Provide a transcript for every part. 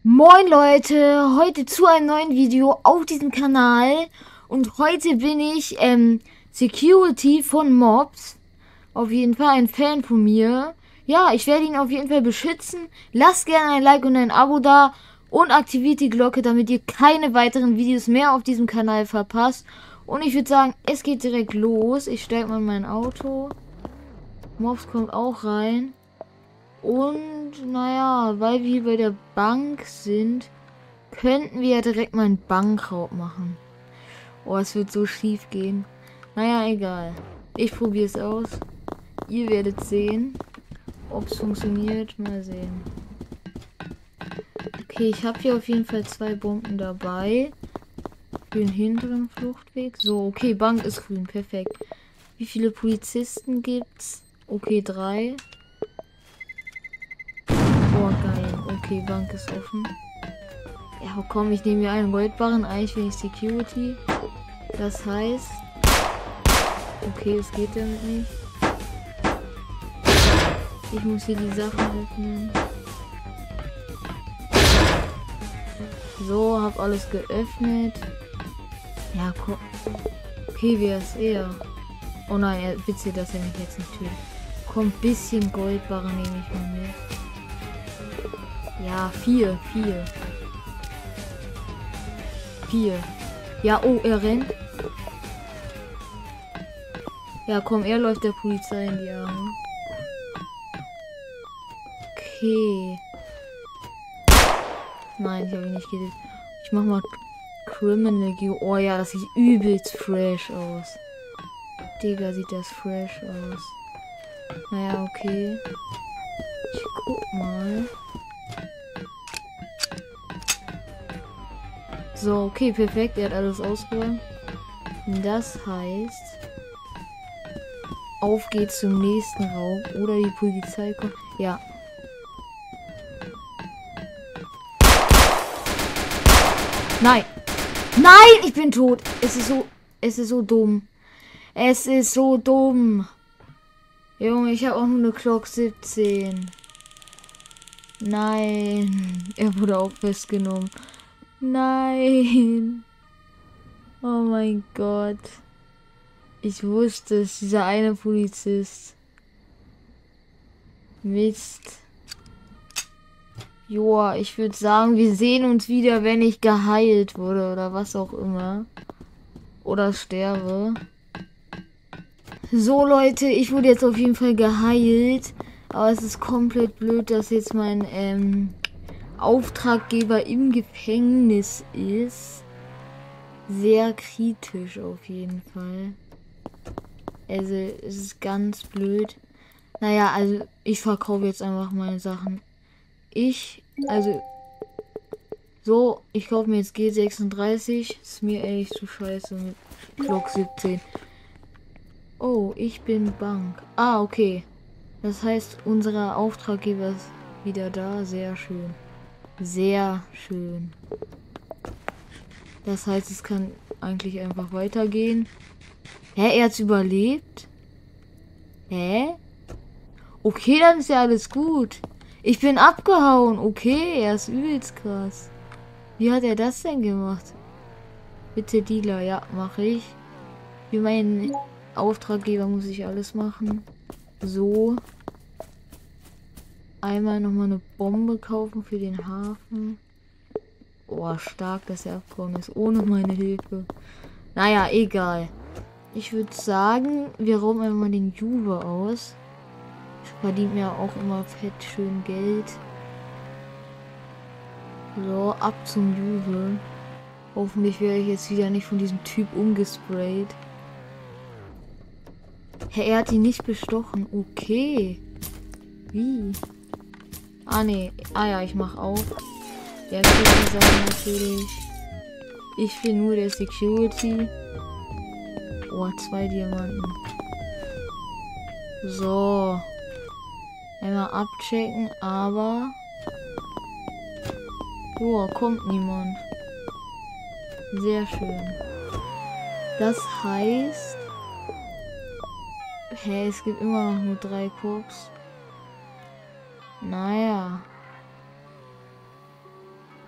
Moin Leute, heute zu einem neuen Video auf diesem Kanal und heute bin ich Security von Mobs. Auf jeden Fall ein Fan von mir. Ja, ich werde ihn auf jeden Fall beschützen. Lasst gerne ein Like und ein Abo da und aktiviert die Glocke, damit ihr keine weiteren Videos mehr auf diesem Kanal verpasst. Und ich würde sagen, es geht direkt los. Ich steige mal in mein Auto. Mobs kommt auch rein. Und naja, weil wir bei der Bank sind, könnten wir ja direkt mal einen Bankraub machen. Oh, es wird so schief gehen. Naja, egal. Ich probiere es aus. Ihr werdet sehen, ob es funktioniert. Mal sehen. Okay, ich habe hier auf jeden Fall 2 Bomben dabei. Für den hinteren Fluchtweg. So, okay, Bank ist grün. Perfekt. Wie viele Polizisten gibt's? Okay, 3. Oh, geil. Okay, Bank ist offen. Ja, komm, ich nehme mir einen Goldbarren. Eigentlich bin ich Security. Das heißt... Okay, es geht damit nicht. Ich muss hier die Sachen öffnen. So, hab alles geöffnet. Ja, komm. Okay, wer ist er? Oh nein, bitte, dass er mich jetzt nicht tötet. Komm, bisschen Goldbarren nehme ich mal mit. Ja, 4. Ja, oh, er rennt. Ja, komm, er läuft der Polizei in die Arme. Okay. Nein, ich habe ihn nicht getötet. Ich mach mal Criminal Gear. Oh ja, das sieht übelst fresh aus. Digga, sieht das fresh aus. Naja, okay. Ich guck mal. So, okay, perfekt. Er hat alles ausgeräumt. Das heißt, auf geht's zum nächsten Raum. Oder die Polizei kommt. Ja. Nein. Nein, ich bin tot. Es ist so dumm. Es ist so dumm. Junge, ich habe auch nur eine Glock 17. Nein. Er wurde auch festgenommen. Nein. Oh mein Gott. Ich wusste es, dieser eine Polizist. Mist. Joa, ich würde sagen, wir sehen uns wieder, wenn ich geheilt wurde oder was auch immer. Oder sterbe. So Leute, ich wurde jetzt auf jeden Fall geheilt. Aber es ist komplett blöd, dass jetzt mein Auftraggeber im Gefängnis ist. Sehr kritisch auf jeden Fall. Also es ist ganz blöd. Naja, also ich verkaufe jetzt einfach meine Sachen. Ich kaufe mir jetzt G36. Ist mir ehrlich zu scheiße mit Glock 17. Oh, ich bin Bank. Ah, okay. Das heißt, unser Auftraggeber ist wieder da. Sehr schön. Sehr schön. Das heißt, es kann eigentlich einfach weitergehen. Hä, er hat's überlebt? Hä? Okay, dann ist ja alles gut. Ich bin abgehauen. Okay, er ist übelst krass. Wie hat er das denn gemacht? Bitte Dealer, ja, mache ich. Für meinen Auftraggeber muss ich alles machen. So. Einmal nochmal eine Bombe kaufen für den Hafen. Oh, stark, dass er abgehauen ist. Ohne meine Hilfe. Naja, egal. Ich würde sagen, wir rauben einfach mal den Juve aus. Verdient mir auch immer fett schön Geld. So, ab zum Juve. Hoffentlich werde ich jetzt wieder nicht von diesem Typ umgesprayt. Hä, er hat ihn nicht bestochen. Okay. Wie? Ah, nee. Ah ja, ich mach auf. Ja, die Sachen natürlich. Ich bin nur der Security. Oh, 2 Diamanten. So. Einmal abchecken, aber... Joa, kommt niemand. Sehr schön. Das heißt... Hä, es gibt immer noch nur 3 Koks. Naja.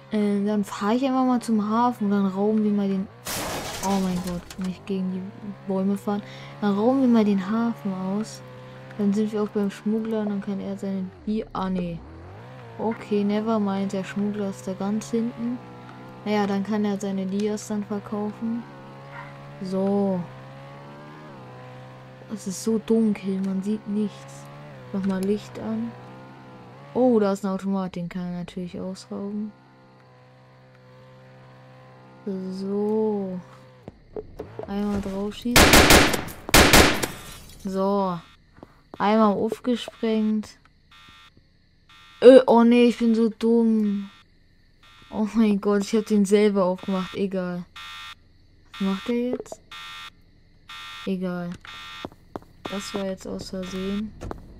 Dann fahre ich einfach mal zum Hafen und dann rauben wir mal den... Oh mein Gott, nicht gegen die Bäume fahren. Dann rauben wir mal den Hafen aus. Dann sind wir auch beim Schmuggler und dann kann er seine Bier... Ah, nee. Okay, never mind. Der Schmuggler ist da ganz hinten. Naja, dann kann er seine Dias dann verkaufen. So. Es ist so dunkel, man sieht nichts. Mach mal Licht an. Oh, da ist ein Automat, den kann er natürlich ausrauben. So. Einmal drauf schießen. So. Einmal aufgesprengt. Oh nee, ich bin so dumm. Oh mein Gott, ich habe den selber aufgemacht. Egal. Was macht er jetzt? Egal. Das war jetzt aus Versehen.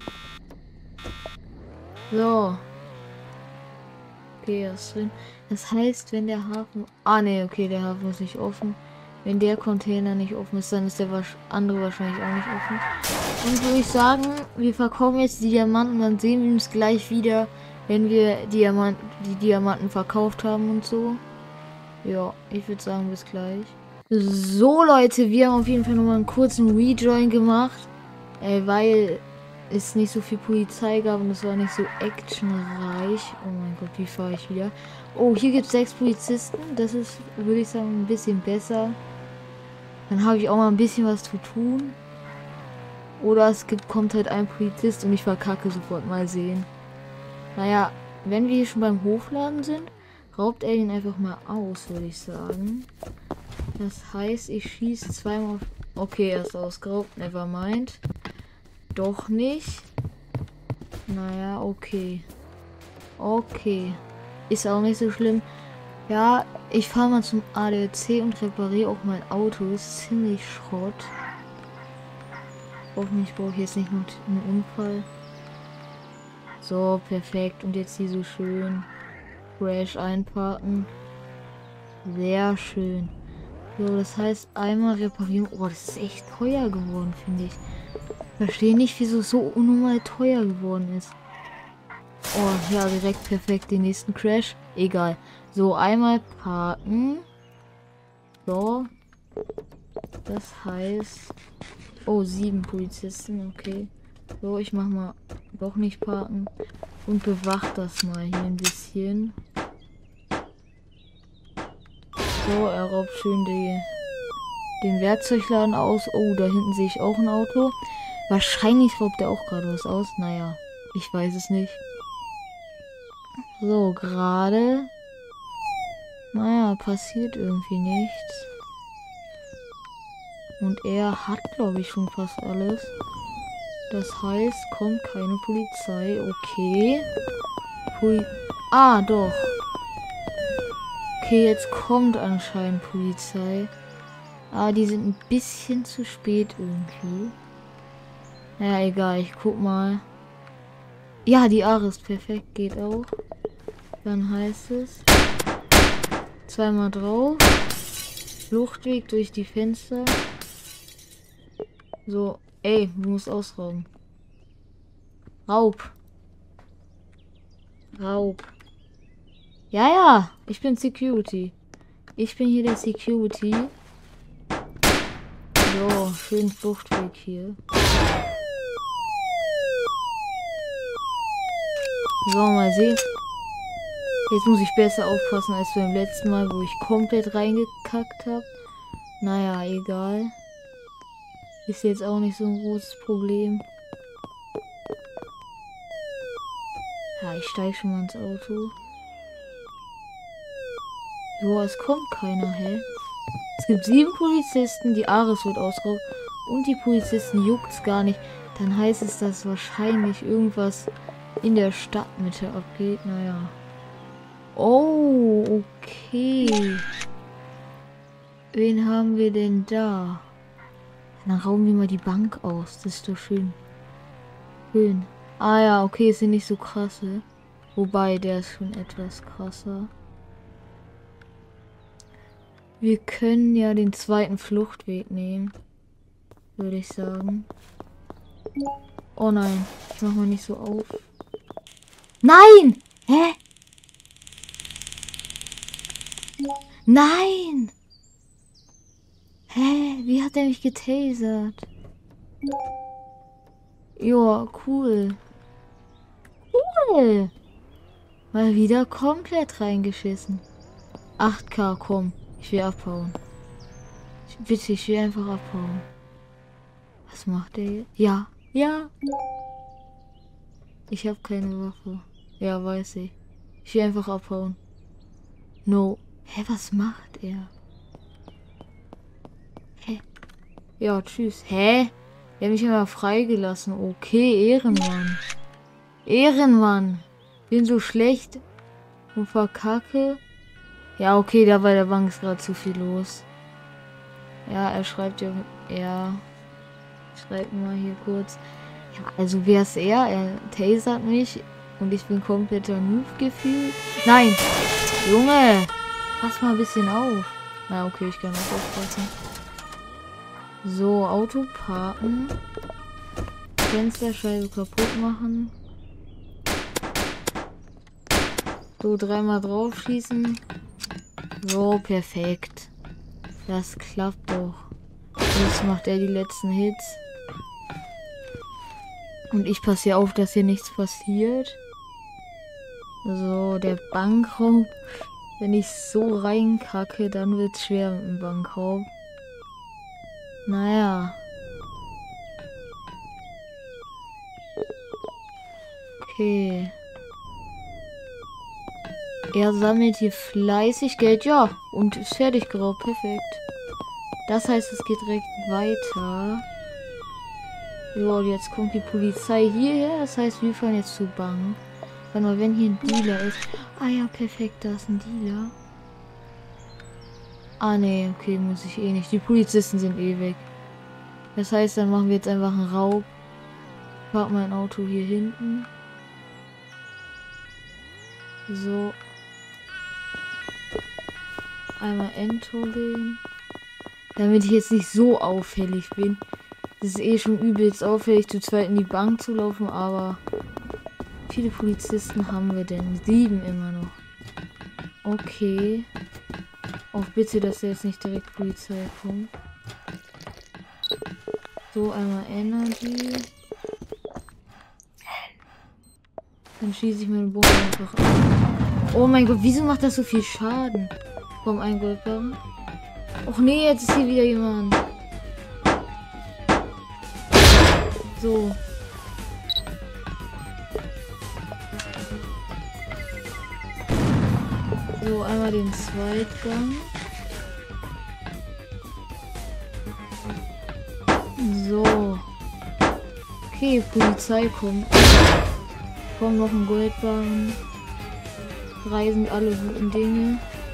So. Okay, er ist drin. Das heißt, wenn der Hafen... Ah ne, okay, der Hafen ist nicht offen. Wenn der Container nicht offen ist, dann ist der andere wahrscheinlich auch nicht offen. Und würde ich sagen, wir verkaufen jetzt die Diamanten, dann sehen wir uns gleich wieder, wenn wir die Diamanten verkauft haben und so. Ja, ich würde sagen, bis gleich. So Leute, wir haben auf jeden Fall nochmal einen kurzen Rejoin gemacht, weil es nicht so viel Polizei gab und es war nicht so actionreich. Oh mein Gott, wie fahre ich wieder? Oh, hier gibt es 6 Polizisten. Das ist, würde ich sagen, ein bisschen besser. Dann habe ich auch mal ein bisschen was zu tun. Oder kommt halt ein Polizist und ich verkacke sofort. Mal sehen. Naja, wenn wir hier schon beim Hofladen sind, raubt er ihn einfach mal aus, würde ich sagen. Das heißt, ich schieße zweimal auf... Okay, er ist ausgeraubt. Never mind. Doch nicht. Naja, okay. Okay. Ist auch nicht so schlimm. Ja, ich fahre mal zum ADAC und repariere auch mein Auto. Ist ziemlich Schrott. Hoffentlich brauche ich jetzt nicht noch einen Unfall. So, perfekt. Und jetzt hier so schön fresh einparken. Sehr schön. So, das heißt einmal reparieren. Oh, das ist echt teuer geworden, finde ich. Ich verstehe nicht, wieso es so unnormal teuer geworden ist. Oh, ja, direkt perfekt den nächsten Crash. Egal. So, einmal parken. So. Das heißt... Oh, 7 Polizisten, okay. So, ich mach mal doch nicht parken. Und bewach das mal hier ein bisschen. So, er raubt schön den Werkzeugladen aus. Oh, da hinten sehe ich auch ein Auto. Wahrscheinlich raubt er auch gerade was aus. Naja, ich weiß es nicht. So, gerade. Naja, passiert irgendwie nichts. Und er hat, glaube ich, schon fast alles. Das heißt, kommt keine Polizei. Okay. Ah, doch. Okay, jetzt kommt anscheinend Polizei. Aber die sind ein bisschen zu spät irgendwie. Naja, egal, ich guck mal. Ja, die Ares, perfekt, geht auch. Dann heißt es... Zweimal drauf. Fluchtweg durch die Fenster. So, ey, du musst ausrauben. Raub. Raub. Ja, ja, ich bin Security. Ich bin hier der Security. So, schön Fluchtweg hier. So, mal sehen. Jetzt muss ich besser aufpassen als beim letzten Mal, wo ich komplett reingekackt habe. Naja, egal. Ist jetzt auch nicht so ein großes Problem. Ja, ich steige schon mal ins Auto. Joa, es kommt keiner, hä? Es gibt 7 Polizisten, die Ares wird ausgeraubt und die Polizisten juckt's gar nicht. Dann heißt es, dass wahrscheinlich irgendwas in der Stadtmitte abgeht. Naja. Oh, okay. Wen haben wir denn da? Dann rauben wir mal die Bank aus. Das ist doch schön. Schön. Ah ja, okay, es sind nicht so krasse. Wobei, der ist schon etwas krasser. Wir können ja den zweiten Fluchtweg nehmen. Würde ich sagen. Oh nein, ich mach mal nicht so auf. Nein! Hä? Nein! Hä? Wie hat er mich getasert? Joa, cool. Cool! Mal wieder komplett reingeschissen. 8K, komm. Ich will abhauen. Bitte, ich will einfach abhauen. Was macht der jetzt? Ja, ja. Ich habe keine Waffe. Ja, weiß ich. Ich will einfach abhauen. No. Hä, was macht er? Hä? Ja, tschüss. Hä? Er hat mich immer freigelassen. Okay, Ehrenmann. Ehrenmann. Bin so schlecht und verkacke. Ja, okay, da bei der Bank ist gerade zu viel los. Ja, er schreibt ja... Ja. Schreibt mal hier kurz. Ja, also wer ist er? Er tasert mich und ich bin kompletter Noob gefühlt. Nein! Junge! Pass mal ein bisschen auf. Na, okay, ich kann auch aufpassen. So, Auto parken. Fensterscheibe kaputt machen. So, dreimal drauf schießen. So, perfekt. Das klappt doch. Jetzt macht er die letzten Hits. Und ich passe hier auf, dass hier nichts passiert. So, der Bankraub. Wenn ich so reinkacke, dann wird es schwer mit dem Bankraub. Naja. Okay. Er sammelt hier fleißig Geld. Ja, und ist fertig geraubt. Perfekt. Das heißt, es geht direkt weiter. Ja, und jetzt kommt die Polizei hierher. Das heißt, wir fahren jetzt zur Bank. Warte mal, wenn hier ein Dealer ist. Ah ja, perfekt, da ist ein Dealer. Ah ne, okay, muss ich eh nicht. Die Polizisten sind eh weg. Das heißt, dann machen wir jetzt einfach einen Raub. Ich park mein Auto hier hinten. So. Einmal entoggeln. Damit ich jetzt nicht so auffällig bin. Das ist eh schon übelst auffällig, zu zweit in die Bank zu laufen, aber wie viele Polizisten haben wir denn? 7 immer noch. Okay. Auch bitte, dass jetzt nicht direkt Polizei kommt. So, einmal Energy. Dann schieße ich meine Bombe einfach ab. Oh mein Gott, wieso macht das so viel Schaden? Komm, ein Goldbarren. Och nee, jetzt ist hier wieder jemand. So. So, einmal den Zweitgang. So. Okay, Polizei kommt. Kommt noch ein Goldbarren. Reisen alle guten Dinge.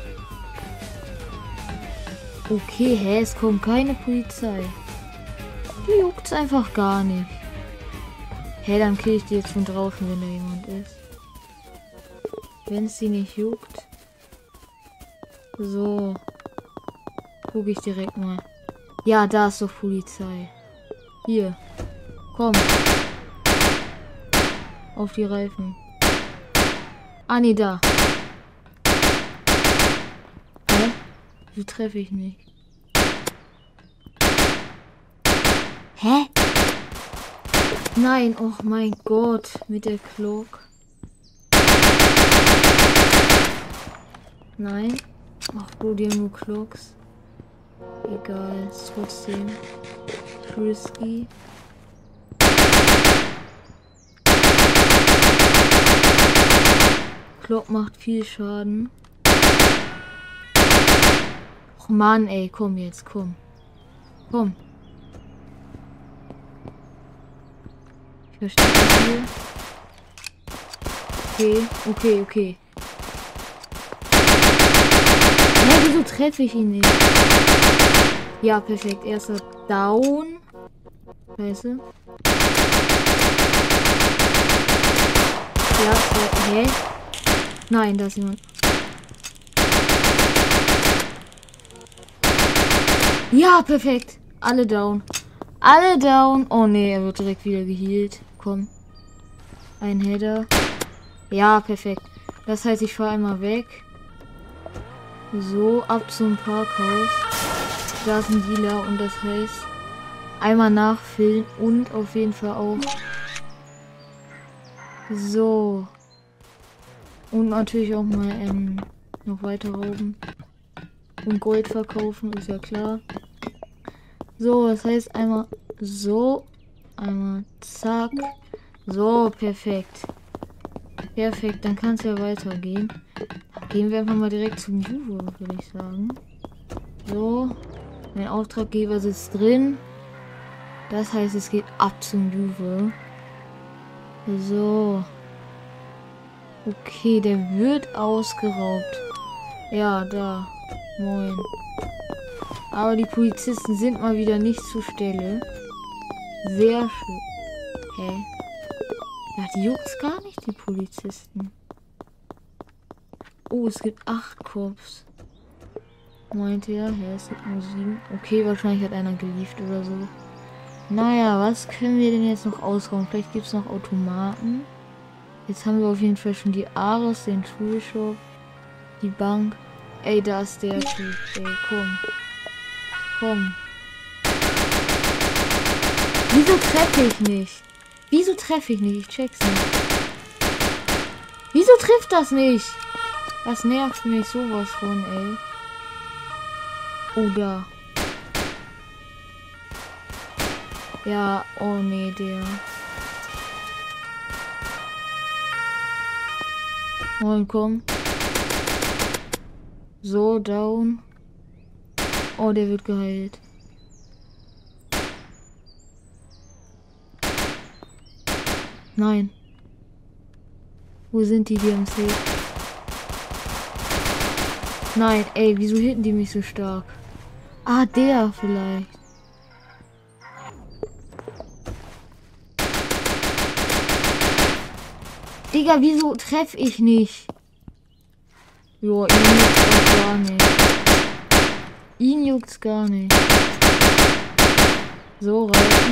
Okay, hä, es kommt keine Polizei. Die juckt's einfach gar nicht. Hä, dann kill ich die jetzt von draußen, wenn da jemand ist. Wenn es sie nicht juckt. So. Guck ich direkt mal. Ja, da ist doch Polizei. Hier. Komm. Auf die Reifen. Ah, nee, da. Hä? Wie treffe ich nicht? Hä? Nein, oh mein Gott. Mit der Glock. Nein. Ach, Bro, die haben nur Glocks. Egal, ist trotzdem risky. Glock macht viel Schaden. Och Mann, ey, komm jetzt, komm. Komm. Ich verstehe hier. Okay, okay. Ja, wieso treffe ich ihn nicht? Ja, perfekt. Erster Down. Scheiße. Ja, hä? Nein, da ist jemand. Ja, perfekt. Alle down. Alle down. Oh nee, er wird direkt wieder geheilt. Komm. Ein Header. Ja, perfekt. Das heißt, ich fahre einmal weg. So, ab zum Parkhaus. Da ist ein Dealer und das heißt, einmal nachfüllen und auf jeden Fall auch. So. Und natürlich auch mal noch weiter rauben. Und Gold verkaufen, ist ja klar. So, das heißt einmal so. Einmal zack. So, perfekt. Perfekt, dann kann es ja weitergehen. Dann gehen wir einfach mal direkt zum Juve, würde ich sagen. So. Mein Auftraggeber sitzt drin. Das heißt, es geht ab zum Juve. So. Okay, der wird ausgeraubt. Ja, da. Moin. Aber die Polizisten sind mal wieder nicht zur Stelle. Sehr schön. Hä? Ja, die juckt's gar nicht, die Polizisten. Oh, es gibt 8 Cops. Meinte er, es gibt nur 7. Okay, wahrscheinlich hat einer geliefert oder so. Naja, was können wir denn jetzt noch ausrauben? Vielleicht gibt es noch Automaten. Jetzt haben wir auf jeden Fall schon die Ares, den Schulshop, die Bank. Ey, da ist der Typ. Ey, komm. Komm. Wieso treffe ich nicht? Wieso treffe ich nicht? Ich check's nicht. Wieso trifft das nicht? Das nervt mich sowas von, ey. Oh, da. Ja, oh nee, der. Moin, komm. So, down. Oh, der wird geheilt. Nein. Wo sind die am Safe? Nein, ey, wieso hitten die mich so stark? Ah, der vielleicht. Digga, wieso treffe ich nicht? Jo, ihn juckt's auch gar nicht. Ihn juckt's gar nicht. So, reißen.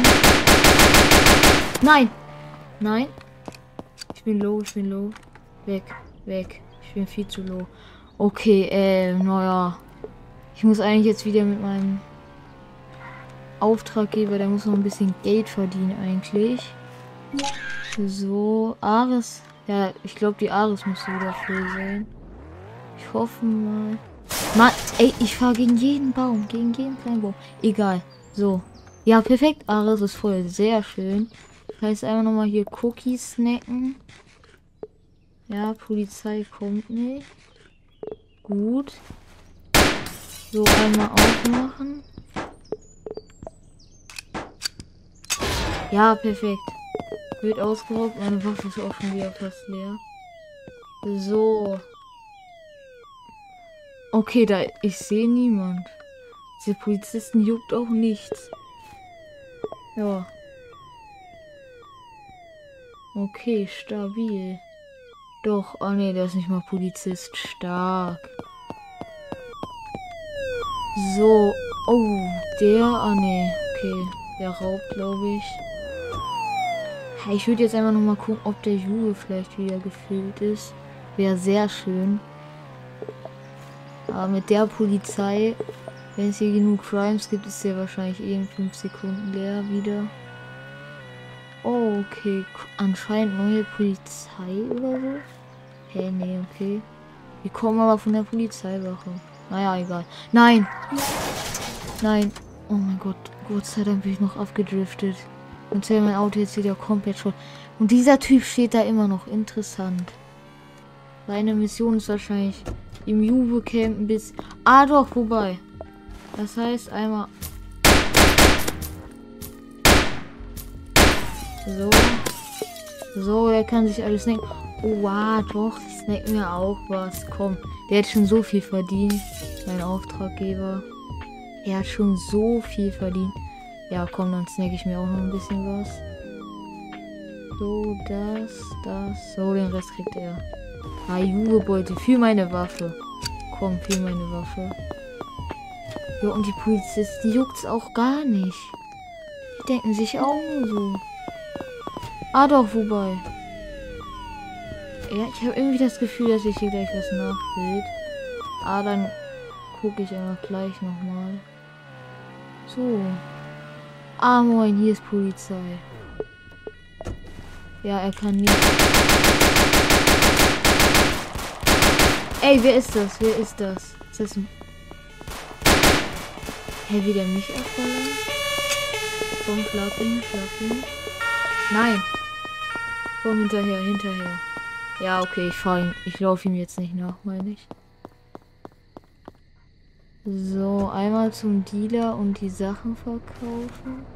Nein! Nein! Ich bin low, ich bin low. Weg, weg. Ich bin viel zu low. Okay, naja. Ich muss eigentlich jetzt wieder mit meinem Auftraggeber, der muss noch ein bisschen Geld verdienen eigentlich. So, Ares. Ja, ich glaube, die Ares müsste wieder voll sein. Ich hoffe mal. Mann, ey, ich fahre gegen jeden Baum. Gegen jeden kleinen Baum. Egal. So. Ja, perfekt. Ares ist voll. Sehr schön. Das heißt, einfach nochmal hier Cookies snacken. Ja, Polizei kommt nicht. Gut. So, einmal aufmachen. Ja, perfekt. Wird ausgeraubt. Meine Waffe ist auch schon wieder fast leer. So. Okay, da ich sehe niemand. Diese Polizisten juckt auch nichts. Ja. Okay, stabil. Doch, oh ne, der ist nicht mal Polizist. Stark. So. Oh, der, ah ne. Okay, der raubt, glaube ich. Ich würde jetzt einfach noch mal gucken, ob der Juve vielleicht wieder gefüllt ist. Wäre sehr schön. Aber mit der Polizei, wenn es hier genug Crimes gibt, ist der wahrscheinlich in 5 Sekunden leer wieder. Oh, okay. Anscheinend neue Polizei oder so. Hey, nee, okay. Wir kommen aber von der Polizeiwache. Naja, egal. Nein! Nein. Oh mein Gott. Gott sei Dank bin ich noch abgedriftet. Und wäre mein Auto jetzt wieder komplett schon. Und dieser Typ steht da immer noch. Interessant. Seine Mission ist wahrscheinlich im Juve campen bis... Ah doch, wobei. Das heißt einmal... So. So, er kann sich alles snacken. Oh, wow, doch, die snacken mir auch was. Komm, der hat schon so viel verdient. Mein Auftraggeber. Er hat schon so viel verdient. Ja, komm, dann snack ich mir auch noch ein bisschen was. So, das. So, den Rest kriegt er. Ah, Juwelbeute für meine Waffe. Komm, für meine Waffe. Ja, und die Polizisten juckt's auch gar nicht. Die denken sich auch nur so. Ah, doch, wobei. Ja, ich habe irgendwie das Gefühl, dass sich hier gleich was nachfällt. Ah, dann gucke ich einfach gleich nochmal. So. Ah, moin, hier ist Polizei. Ja, er kann nicht. Ey, wer ist das? Wer ist das? Ist das ein... Hey, will der mich abballern? Komm, schlag ihn. Nein. Komm, hinterher. Ja, okay, ich fahr ihn. Ich laufe ihm jetzt nicht nach, meine ich. So, einmal zum Dealer und die Sachen verkaufen.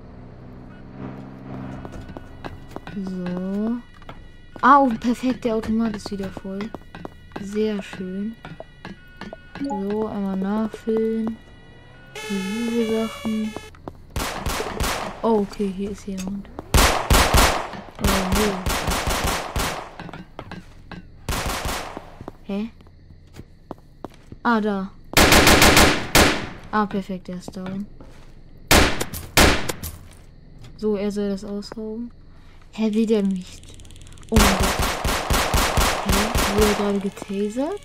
So. Ah, oh, perfekt, der Automat ist wieder voll. Sehr schön. So, einmal nachfüllen. Die Sachen. Oh, okay, hier ist jemand. Oh, hä? Ah, da. Ah, perfekt, der ist down. So, er soll das ausrauben. Hä, will der nicht? Oh mein Gott. Hä? Wurde er gerade getasert?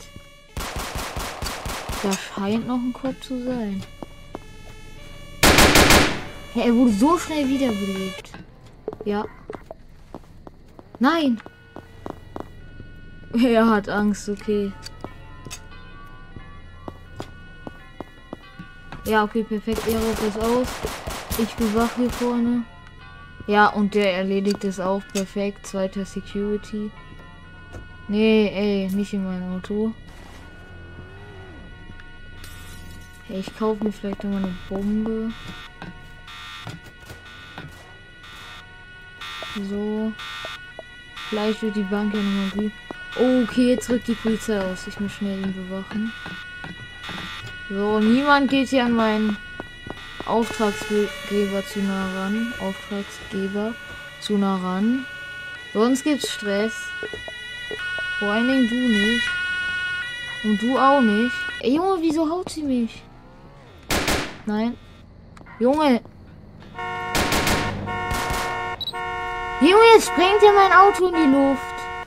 Da scheint noch ein Kopf zu sein. Hä, er wurde so schnell wiederbelebt. Ja. Nein! Er hat Angst, okay. Ja, okay, perfekt. Er raubt es aus. Ich bewache hier vorne. Ja, und der erledigt es auch. Perfekt. Zweiter Security. Nee, ey, nicht in mein Auto. Hey, ich kaufe mir vielleicht nochmal eine Bombe. So. Vielleicht wird die Bank ja nochmal gut. Oh, okay, jetzt rückt die Polizei aus. Ich muss schnell ihn bewachen. So, niemand geht hier an meinen Auftragsgeber zu nah ran. Sonst gibt's Stress. Vor allen Dingen du nicht. Und du auch nicht. Ey, Junge, wieso haut sie mich? Nein. Junge. Junge, jetzt sprengt ja mein Auto in die Luft.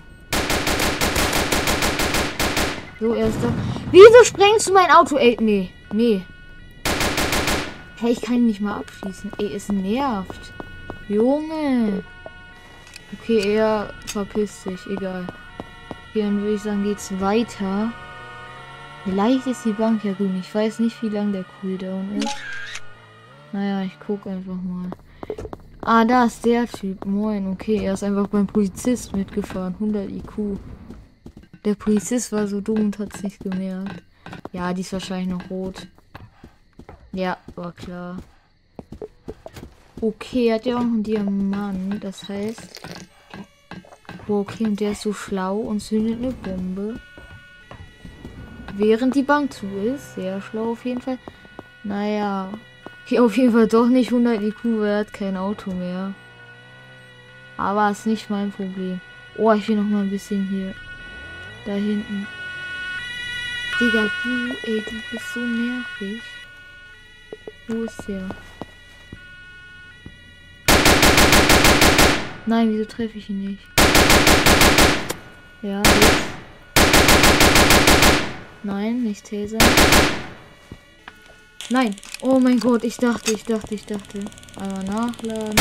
So, er ist da. Wieso sprengst du mein Auto? Ey, nee. Hey, ich kann ihn nicht mal abschießen. Ey, es nervt. Junge. Okay, er verpisst sich. Egal. Okay, dann würde ich sagen, geht's weiter. Vielleicht ist die Bank ja grün. Ich weiß nicht, wie lang der Cooldown ist. Naja, ich gucke einfach mal. Ah, da ist der Typ. Moin. Okay, er ist einfach beim Polizist mitgefahren. 100 IQ. Der Polizist war so dumm und hat es nicht gemerkt. Ja, die ist wahrscheinlich noch rot. Ja, war klar. Okay, hat ja auch noch einen Diamant. Das heißt... Okay, und der ist so schlau und zündet eine Bombe. Während die Bank zu ist. Sehr schlau auf jeden Fall. Naja. Okay, auf jeden Fall doch nicht 100 IQ, weil er hat kein Auto mehr. Aber ist nicht mein Problem. Oh, ich will noch mal ein bisschen hier. Da hinten. Digga, du bist so nervig. Wo ist der? Nein, wieso treffe ich ihn nicht? Ja, jetzt. Nein, nicht Taser. Nein. Oh mein Gott, ich dachte. Einmal nachladen.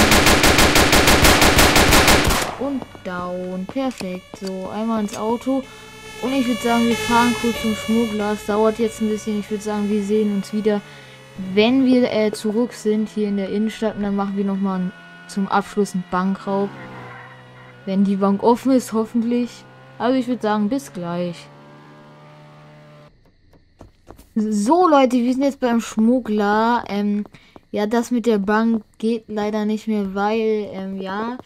Und down. Perfekt. So, einmal ins Auto. Und ich würde sagen, wir fahren kurz zum Schmuggler. Es dauert jetzt ein bisschen. Ich würde sagen, wir sehen uns wieder, wenn wir zurück sind hier in der Innenstadt. Und dann machen wir nochmal zum Abschluss einen Bankraub. Wenn die Bank offen ist, hoffentlich. Also ich würde sagen, bis gleich. So Leute, wir sind jetzt beim Schmuggler. Ja, das mit der Bank geht leider nicht mehr, weil, ja,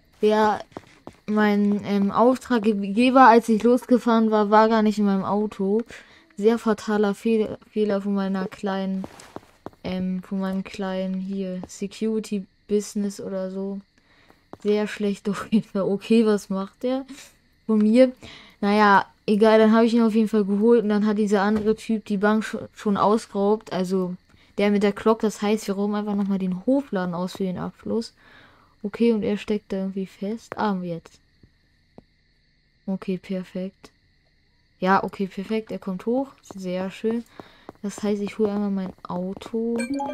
mein Auftraggeber, als ich losgefahren war, war gar nicht in meinem Auto. Sehr fataler Fehler von meiner kleinen, von meinem kleinen hier Security Business oder so. Sehr schlecht auf jeden Fall. Okay, was macht der von mir? Naja, egal, dann habe ich ihn auf jeden Fall geholt und dann hat dieser andere Typ die Bank schon ausgeraubt. Also der mit der Glock, das heißt, wir rauben einfach nochmal den Hofladen aus für den Abschluss. Okay, und er steckt da irgendwie fest. Ah, jetzt. Okay, perfekt. Ja, okay, perfekt. Er kommt hoch. Sehr schön. Das heißt, ich hole einmal mein Auto.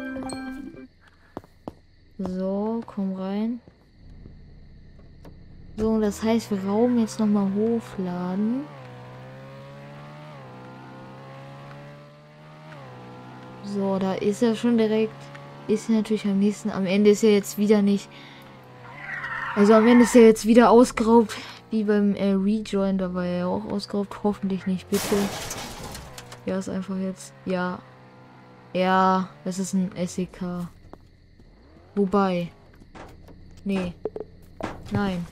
So, komm rein. So, das heißt, wir Raum jetzt nochmal hochladen. So, da ist er schon direkt. Ist natürlich am nächsten. Am Ende ist er jetzt wieder nicht. Also am Ende ist er jetzt wieder ausgeraubt. Wie beim Rejoin. Da war er ja auch ausgeraubt. Hoffentlich nicht, bitte. Ja, ist einfach jetzt. Ja. Ja, das ist ein SEK. Wobei. Nee. Nein.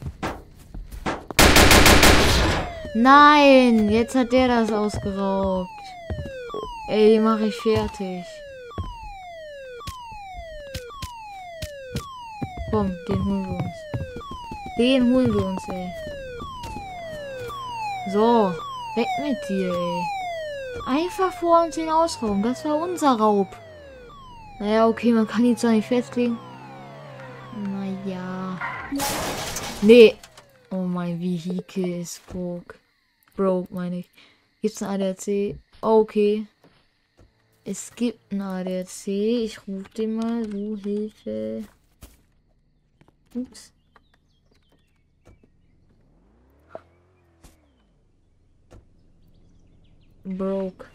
Nein! Jetzt hat der das ausgeraubt. Ey, den mache ich fertig. Komm, den holen wir uns. Den holen wir uns, ey. So, weg mit dir, ey. Einfach vor uns den ausrauben. Das war unser Raub. Naja, okay, man kann ihn zwar nicht festlegen. Naja. Nee. Oh, mein Vehikel ist broke. Broke, meine ich. Gibt's ein ADAC? Okay. Es gibt ein ADAC. Ich rufe den mal. Du, Hilfe. Ups. Broke.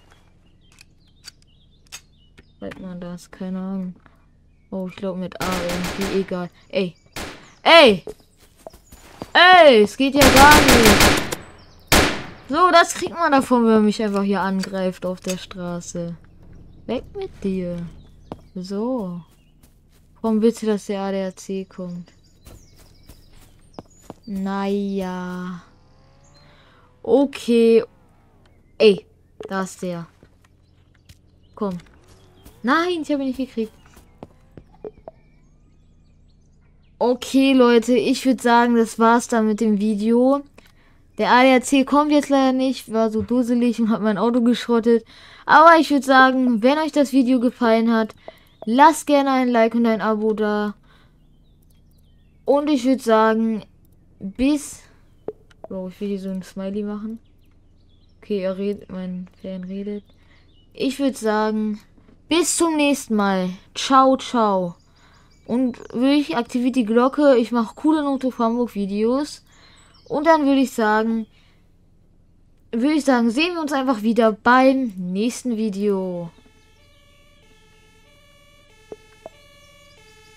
Schreibt man das? Keine Ahnung. Oh, ich glaube mit A irgendwie. Egal. Ey. Ey! Ey! Es geht ja gar nicht. So, das kriegt man davon, wenn man mich einfach hier angreift auf der Straße. Weg mit dir. So. Komm bitte, dass der ADAC kommt. Naja. Okay. Ey, da ist der. Komm. Nein, ich habe ihn nicht gekriegt. Okay, Leute, ich würde sagen, das war's dann mit dem Video. Der ADAC kommt jetzt leider nicht, war so dusselig und hat mein Auto geschrottet. Aber ich würde sagen, wenn euch das Video gefallen hat, lasst gerne ein Like und ein Abo da. Und ich würde sagen, bis... Bro, ich will hier so ein Smiley machen. Okay, er redet, mein Fan redet. Ich würde sagen, bis zum nächsten Mal. Ciao, ciao. Und wirklich aktiviert die Glocke. Ich mache coole Note für Hamburg Videos. Und dann würde ich sagen, sehen wir uns einfach wieder beim nächsten Video.